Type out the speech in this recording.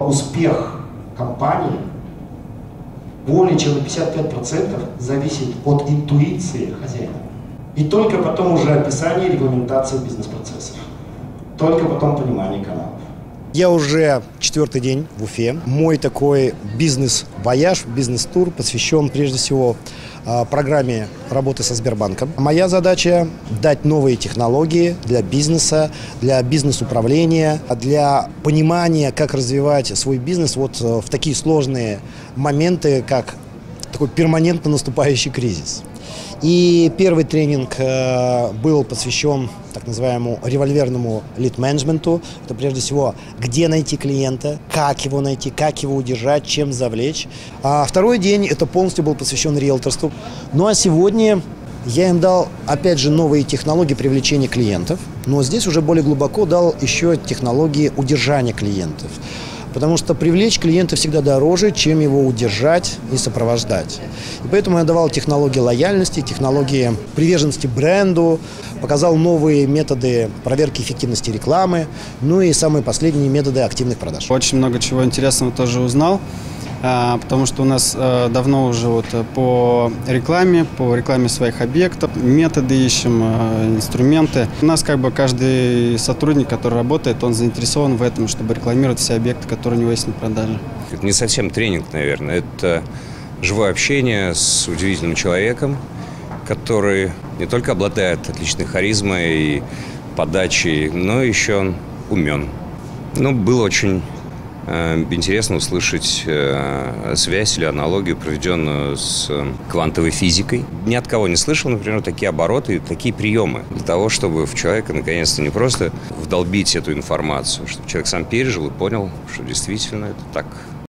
успех компании более чем на 55% зависит от интуиции хозяина. И только потом уже описание и регламентация бизнес-процессов. Только потом понимание каналов. Я уже 4-й день в Уфе. Мой такой бизнес-вояж, бизнес-тур посвящен прежде всего программе работы со Сбербанком. Моя задача – дать новые технологии для бизнеса, для бизнес-управления, для понимания, как развивать свой бизнес вот в такие сложные моменты, как такой перманентно наступающий кризис. И первый тренинг был посвящен так называемому револьверному лид-менеджменту. Это прежде всего, где найти клиента, как его найти, как его удержать, чем завлечь. А второй день это полностью был посвящен риэлторству. Ну а сегодня я им дал, опять же, новые технологии привлечения клиентов, но здесь уже более глубоко дал еще технологии удержания клиентов. Потому что привлечь клиента всегда дороже, чем его удержать и сопровождать. И поэтому я давал технологии лояльности, технологии приверженности бренду, показал новые методы проверки эффективности рекламы, ну и самые последние методы активных продаж. Очень много чего интересного тоже узнал, потому что у нас давно уже по рекламе своих объектов, методы ищем, инструменты. У нас как бы каждый сотрудник, который работает, он заинтересован в этом, чтобы рекламировать все объекты, которые у него есть на продаже. Это не совсем тренинг, наверное, это живое общение с удивительным человеком, который не только обладает отличной харизмой и подачей, но еще он умен. Было очень интересно услышать связь или аналогию, проведенную с квантовой физикой. Ни от кого не слышал, например, такие обороты и такие приемы для того, чтобы в человека наконец-то не просто вдолбить эту информацию, чтобы человек сам пережил и понял, что действительно это так.